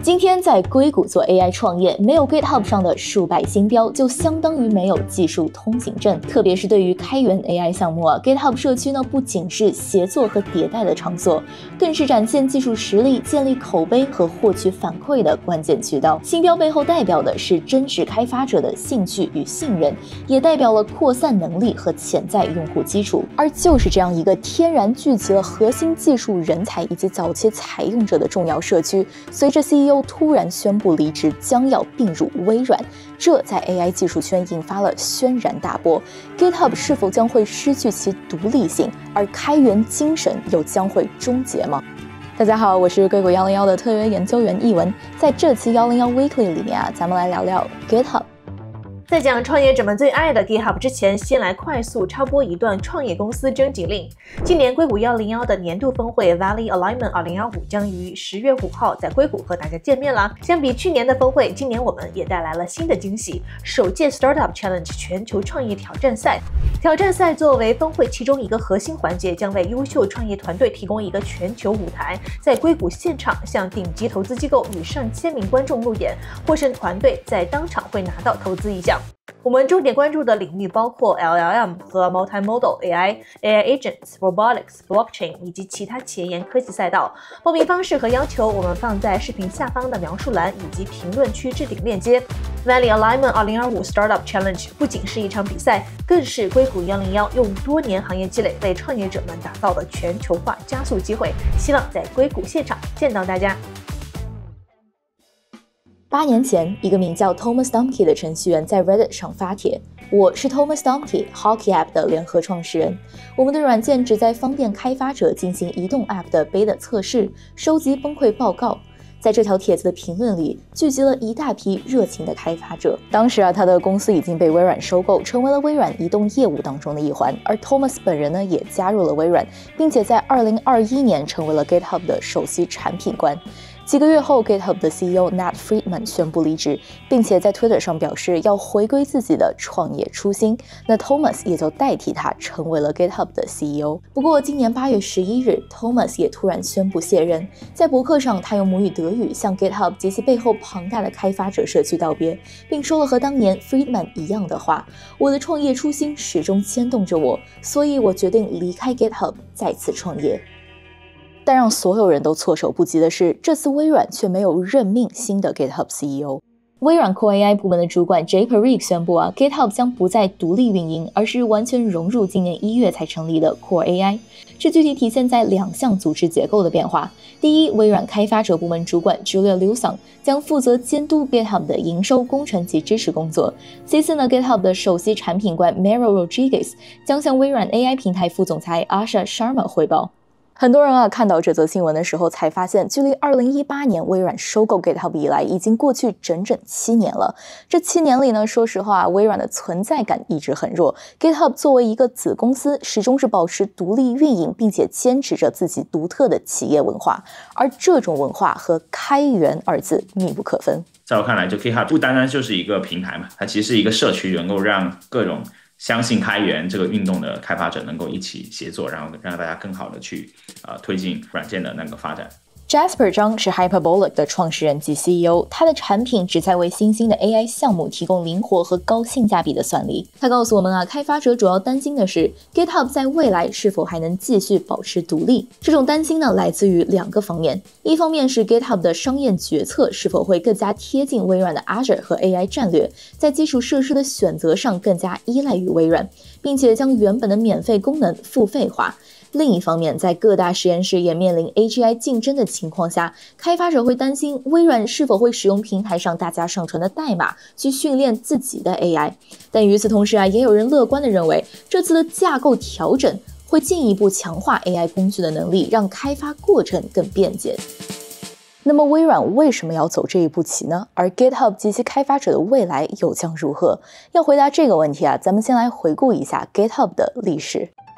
今天在硅谷做 AI 创业，没有 GitHub 上的数百星标，就相当于没有技术通行证。特别是对于开源 AI 项目GitHub 社区呢，不仅是协作和迭代的场所，更是展现技术实力、建立口碑和获取反馈的关键渠道。星标背后代表的是真实开发者的兴趣与信任，也代表了扩散能力和潜在用户基础。而就是这样一个天然聚集了核心技术人才以及早期采用者的重要社区，随着 CEO突然宣布离职，将要并入微软，这在 AI 技术圈引发了轩然大波。GitHub 是否将会失去其独立性，而开源精神又将会终结吗？大家好，我是硅谷101的特约研究员易文，在这期101 Weekly 里面咱们来聊聊 GitHub。 在讲创业者们最爱的 GitHub 之前，先来快速插播一段创业公司征集令。今年硅谷101的年度峰会 Valley Alignment 2025将于10月5号在硅谷和大家见面啦。相比去年的峰会，今年我们也带来了新的惊喜，首届 Startup Challenge 全球创业挑战赛。挑战赛作为峰会其中一个核心环节，将为优秀创业团队提供一个全球舞台，在硅谷现场向顶级投资机构与上千名观众路演，获胜团队在当场会拿到投资意向。我们重点关注的领域包括 LLM 和 Multimodal AI、AI Agents、Robotics、Blockchain 以及其他前沿科技赛道。报名方式和要求我们放在视频下方的描述栏以及评论区置顶链接。Valley Alignment 2025 Startup Challenge 不仅是一场比赛，更是硅谷101用多年行业积累为创业者们打造的全球化加速机会。希望在硅谷现场见到大家。 8年前，一个名叫 Thomas Dohmke 的程序员在 Reddit 上发帖：“我是 Thomas Dohmke，Hockey App 的联合创始人。我们的软件旨在方便开发者进行移动 App 的 Beta 测试，收集崩溃报告。”在这条帖子的评论里，聚集了一大批热情的开发者。当时他的公司已经被微软收购，成为了微软移动业务当中的一环。而 Thomas 本人呢，也加入了微软，并且在2021年成为了 GitHub 的首席产品官。几个月后 ，GitHub 的 CEO Nat Friedman 宣布离职，并且在 Twitter 上表示要回归自己的创业初心。那 Thomas 也就代替他成为了 GitHub 的 CEO。不过，今年8月11日 ，Thomas 也突然宣布卸任。在博客上，他用母语德语向 GitHub 及其背后庞大的开发者社区道别，并说了和当年 Friedman 一样的话：“我的创业初心始终牵动着我，所以我决定离开 GitHub， 再次创业。”但让所有人都措手不及的是，这次微软却没有任命新的 GitHub CEO。微软 Core AI 部门的主管 Jay Parikh 宣布GitHub 将不再独立运营，而是完全融入今年1月才成立的 Core AI。这具体体现在2项组织结构的变化。第一，微软开发者部门主管 Julia Liuson 将负责监督 GitHub 的营收、工程及支持工作。其次呢 ，GitHub 的首席产品官 Meryl Rodriguez 将向微软 AI 平台副总裁 Asha Sharma 汇报。很多人看到这则新闻的时候才发现，距离2018年微软收购 GitHub 以来，已经过去整整7年了。这7年里呢，说实话，微软的存在感一直很弱。GitHub 作为一个子公司，始终是保持独立运营，并且坚持着自己独特的企业文化。而这种文化和开源2字密不可分。 在我看来，就 GitHub 不单单就是一个平台嘛，它其实是一个社区，能够让各种相信开源这个运动的开发者能够一起协作，然后让大家更好的去推进软件的那个发展。 Jasper 张是 Hyperbolic 的创始人及 CEO， 他的产品旨在为新兴的 AI 项目提供灵活和高性价比的算力。他告诉我们开发者主要担心的是 GitHub 在未来是否还能继续保持独立。这种担心呢，来自于2个方面。一方面是 GitHub 的商业决策是否会更加贴近微软的 Azure 和 AI 战略，在基础设施的选择上更加依赖于微软，并且将原本的免费功能付费化。另一方面，在各大实验室也面临 AGI 竞争的情况下，开发者会担心微软是否会使用平台上大家上传的代码去训练自己的 AI。但与此同时也有人乐观地认为，这次的架构调整会进一步强化 AI 工具的能力，让开发过程更便捷。那么微软为什么要走这一步棋呢？而 GitHub 及其开发者的未来又将如何？要回答这个问题咱们先来回顾一下 GitHub 的历史。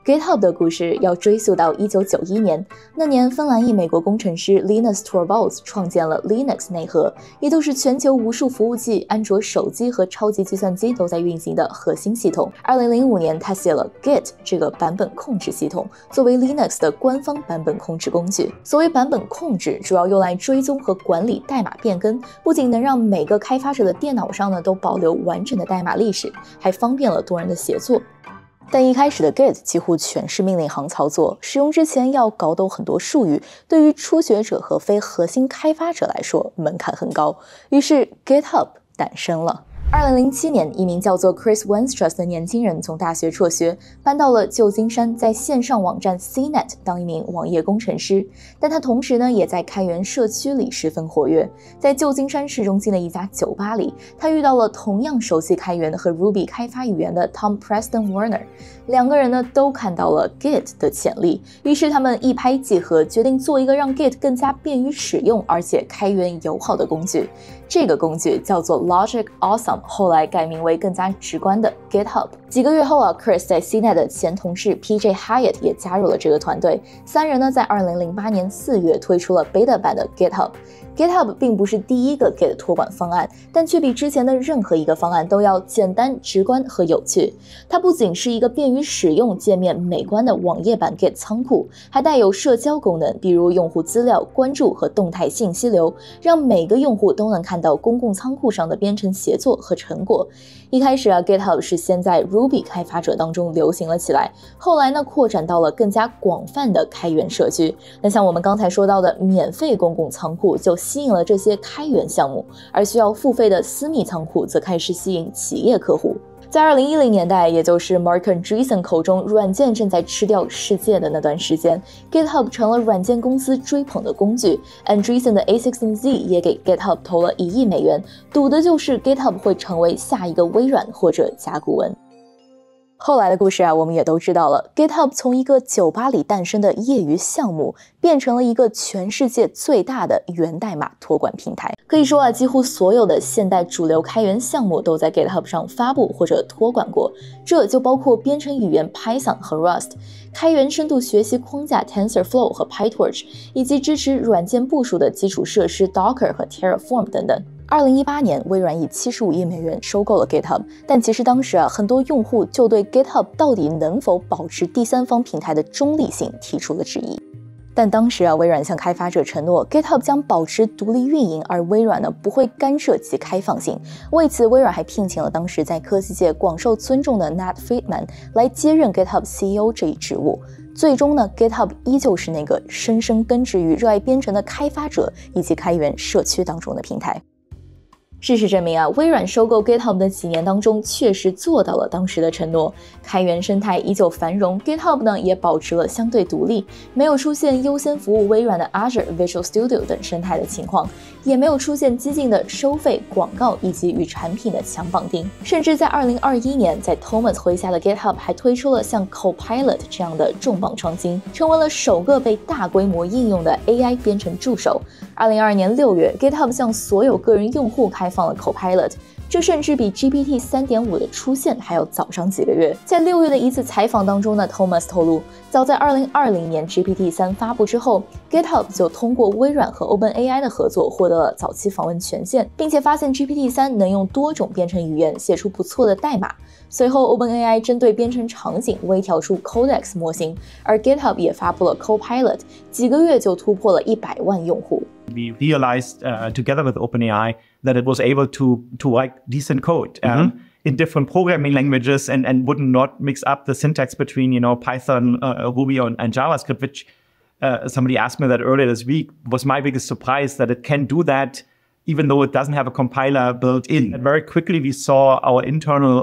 GitHub 的故事要追溯到1991年，那年芬兰裔美国工程师 Linus Torvalds 创建了 Linux 内核，也就是全球无数服务器、安卓手机和超级计算机都在运行的核心系统。2005年，他写了 Git 这个版本控制系统，作为 Linux 的官方版本控制工具。所谓版本控制，主要用来追踪和管理代码变更，不仅能让每个开发者的电脑上呢都保留完整的代码历史，还方便了多人的协作。但一开始的 Git 几乎全是命令行操作，使用之前要搞懂很多术语，对于初学者和非核心开发者来说门槛很高。于是 GitHub 诞生了。2007年，一名叫做 Chris Wenstress 的年轻人从大学辍学，搬到了旧金山，在线上网站 CNET 当一名网页工程师。但他同时呢，也在开源社区里十分活跃。在旧金山市中心的一家酒吧里，他遇到了同样熟悉开源和 Ruby 开发语言的 Tom Preston Werner。两个人呢都看到了 Git 的潜力，于是他们一拍即合，决定做一个让 Git 更加便于使用，而且开源友好的工具。这个工具叫做 Logic Awesome， 后来改名为更加直观的 GitHub。几个月后啊 ，Chris 在 CNET 的前同事 PJ Hyatt 也加入了这个团队。三人呢在2008年4月推出了 Beta 版的 GitHub。GitHub 并不是第一个 Git 托管方案，但却比之前的任何一个方案都要简单、直观和有趣。它不仅是一个便于使用、界面美观的网页版 Git 仓库，还带有社交功能，比如用户资料、关注和动态信息流，让每个用户都能看到公共仓库上的编程协作和成果。一开始啊 ，GitHub 是先在 Ruby 开发者当中流行了起来，后来呢扩展到了更加广泛的开源社区。那像我们刚才说到的免费公共仓库就吸引了这些开源项目，而需要付费的私密仓库则开始吸引企业客户。在2010年代，也就是 Marc Andreessen 口中软件正在吃掉世界的那段时间， GitHub 成了软件公司追捧的工具。Andreessen 的 A16Z 也给 GitHub 投了1亿美元，赌的就是 GitHub 会成为下一个微软或者甲骨文。后来的故事啊，我们也都知道了。GitHub 从一个酒吧里诞生的业余项目，变成了一个全世界最大的源代码托管平台。可以说啊，几乎所有的现代主流开源项目都在 GitHub 上发布或者托管过，这就包括编程语言 Python 和 Rust， 开源深度学习框架 TensorFlow 和 PyTorch， 以及支持软件部署的基础设施 Docker 和 Terraform 等等。2018年，微软以75亿美元收购了 GitHub， 但其实当时啊，很多用户就对 GitHub 到底能否保持第三方平台的中立性提出了质疑。但当时啊，微软向开发者承诺 GitHub 将保持独立运营，而微软呢不会干涉其开放性。为此，微软还聘请了当时在科技界广受尊重的 Nat Friedman 来接任 GitHub CEO 这一职务。最终呢 ，GitHub 依旧是那个深深根植于热爱编程的开发者以及开源社区当中的平台。事实证明啊，微软收购 GitHub 的几年当中，确实做到了当时的承诺。开源生态依旧繁荣 ，GitHub 呢也保持了相对独立，没有出现优先服务微软的 Azure、Visual Studio 等生态的情况，也没有出现激进的收费、广告以及与产品的强绑定。甚至在2021年，在 Thomas 麾下的 GitHub 还推出了像 Copilot 这样的重磅创新，成为了首个被大规模应用的 AI 编程助手。2022年6月 ，GitHub 向所有个人用户开放了 Copilot， 这甚至比 GPT 3.5 的出现还要早上几个月。在6月的一次采访当中呢 ，Thomas 透露，早在2020年 GPT 3发布之后 ，GitHub 就通过微软和 OpenAI 的合作获得了早期访问权限，并且发现 GPT 3能用多种编程语言写出不错的代码。随后 OpenAI 针对编程场景微调出 Codex 模型，而 GitHub 也发布了 Copilot， 几个月就突破了100万用户。 We realized together with OpenAI that it was able to write decent code in different programming languages and would not mix up the syntax between Python, Ruby, and JavaScript, which somebody asked me that earlier this week was my biggest surprise that it can do that even though it doesn't have a compiler built in. And very quickly we saw our internal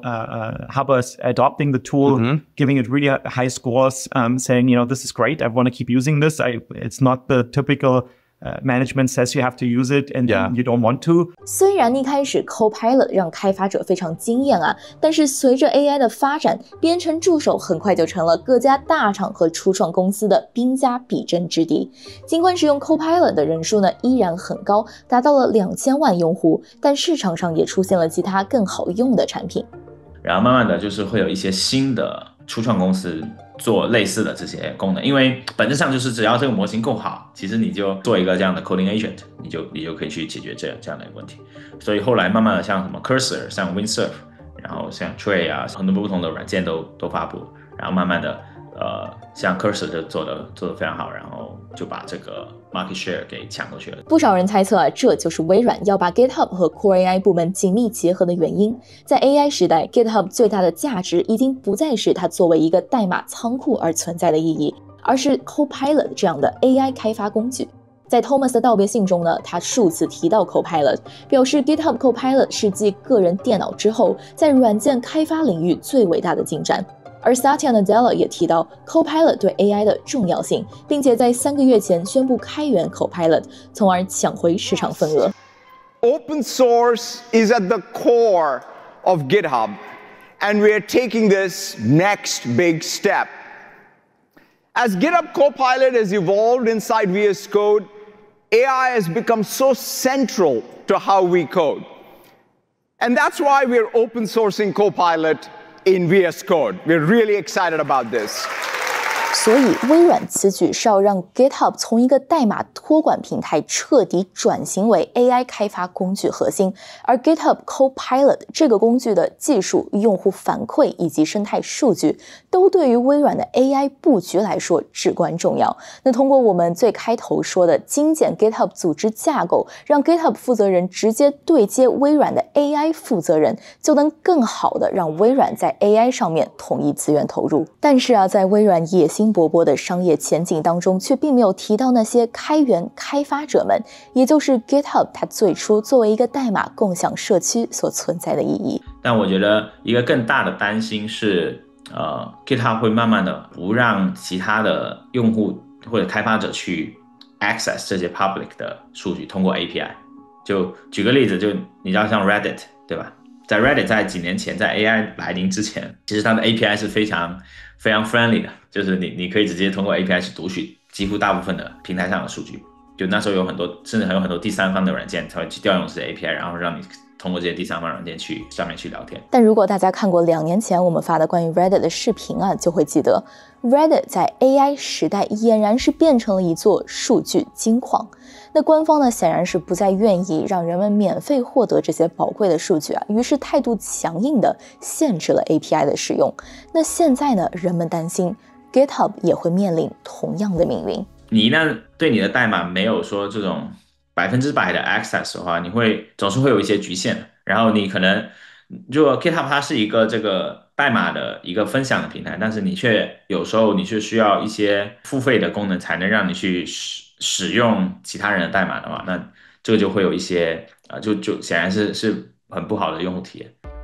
hubbers adopting the tool, giving it really high scores, saying this is great, I want to keep using this. It's not the typical management says you have to use it and you don't want to. 虽然一开始 Copilot 让开发者非常惊艳啊，但是随着 AI 的发展，编程助手很快就成了各家大厂和初创公司的兵家必争之地。尽管使用 Copilot 的人数呢依然很高，达到了2000万用户，但市场上也出现了其他更好用的产品。 然后慢慢的就是会有一些新的初创公司做类似的这些功能，因为本质上就是只要这个模型够好，其实你就做一个这样的 coding agent， 你就可以去解决这样的一个问题。所以后来慢慢的像什么 Cursor、像 Windsurf， 然后像 Tray 啊，很多不同的软件都发布，然后慢慢的像 Cursor 就做得非常好，然后就把这个 market share 给抢过去了。 不少人猜测这就是微软要把 GitHub 和 Core AI 部门紧密结合的原因。在 AI 时代 ，GitHub 最大的价值已经不再是它作为一个代码仓库而存在的意义，而是 Copilot 这样的 AI 开发工具。在 Thomas 的道别信中呢，他数次提到 Copilot， 表示 GitHub Copilot 是继个人电脑之后，在软件开发领域最伟大的进展。而 Satya Nadella 也提到 Copilot 对 AI 的重要性，并且在3个月前宣布开源 Copilot， 从而抢回市场份额。 Open source is at the core of GitHub, and we are taking this next big step. As GitHub Copilot has evolved inside VS Code, AI has become so central to how we code. And that's why we're open sourcing Copilot in VS Code. We're really excited about this. 所以微软此举是要让 GitHub 从一个代码托管平台彻底转型为 AI 开发工具核心，而 GitHub Copilot 这个工具的技术、用户反馈以及生态数据都对于微软的 AI 布局来说至关重要。那通过我们最开头说的精简 GitHub 组织架构，让 GitHub 负责人直接对接微软的 AI 负责人，就能更好的让微软在 AI 上面统一资源投入。但是在微软野心勃勃的商业前景当中，却并没有提到那些开源开发者们，也就是 GitHub 它最初作为一个代码共享社区所存在的意义。 但我觉得一个更大的担心是GitHub 会慢慢的不让其他的用户或者开发者去 access 这些 public 的数据，通过 API。就举个例子，就你知道像 Reddit 对吧？在 Reddit 在几年前，在 AI 来临之前，其实它的 API 是非常 friendly 的，就是你可以直接通过 API 去读取几乎大部分的平台上的数据。就那时候有很多，甚至还有很多第三方的软件才会去调用这些 API， 然后让你通过这些第三方软件去上面去聊天。 但如果大家看过2年前我们发的关于 Reddit 的视频就会记得 Reddit 在 AI 时代俨然是变成了一座数据金矿。那官方呢，显然是不再愿意让人们免费获得这些宝贵的数据于是态度强硬的限制了 API 的使用。那现在呢，人们担心 GitHub 也会面临同样的命运。 你一旦对你的代码没有说这种100%的 access 的话，你总是会有一些局限的。然后你可能，如果 GitHub 它是一个这个代码的一个分享的平台，但是有时候你却需要一些付费的功能才能让你去使用其他人的代码的话，那这个就会有一些就显然是很不好的用户体验。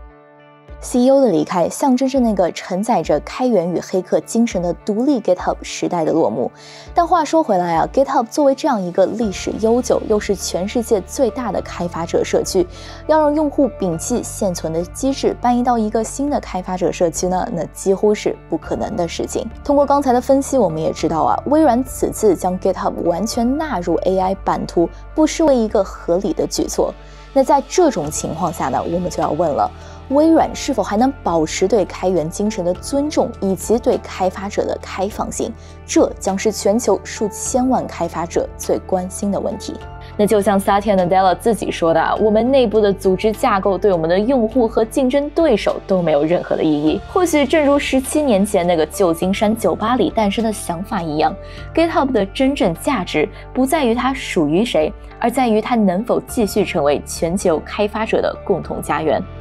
CEO 的离开象征着那个承载着开源与黑客精神的独立 GitHub 时代的落幕。但话说回来GitHub 作为这样一个历史悠久又是全世界最大的开发者社区，要让用户摒弃现存的机制搬移到一个新的开发者社区呢，那几乎是不可能的事情。通过刚才的分析，我们也知道微软此次将 GitHub 完全纳入 AI 版图，不失为一个合理的举措。那在这种情况下呢，我们就要问了，微软是否还能保持对开源精神的尊重以及对开发者的开放性？这将是全球数千万开发者最关心的问题。那就像 Satya Nadella 自己说的我们内部的组织架构对我们的用户和竞争对手都没有任何的意义。或许正如17年前那个旧金山酒吧里诞生的想法一样， GitHub 的真正价值不在于它属于谁，而在于它能否继续成为全球开发者的共同家园。